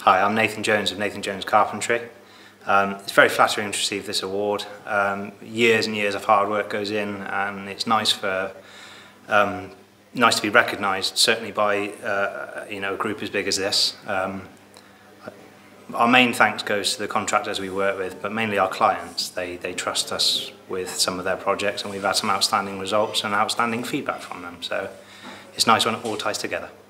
Hi, I'm Nathan Jones of Nathan Jones Carpentry. It's very flattering to receive this award. Years and years of hard work goes in, and it's nice to be recognised, certainly by a group as big as this. Our main thanks goes to the contractors we work with, but mainly our clients. They trust us with some of their projects, and we've had some outstanding results and outstanding feedback from them. So it's nice when it all ties together.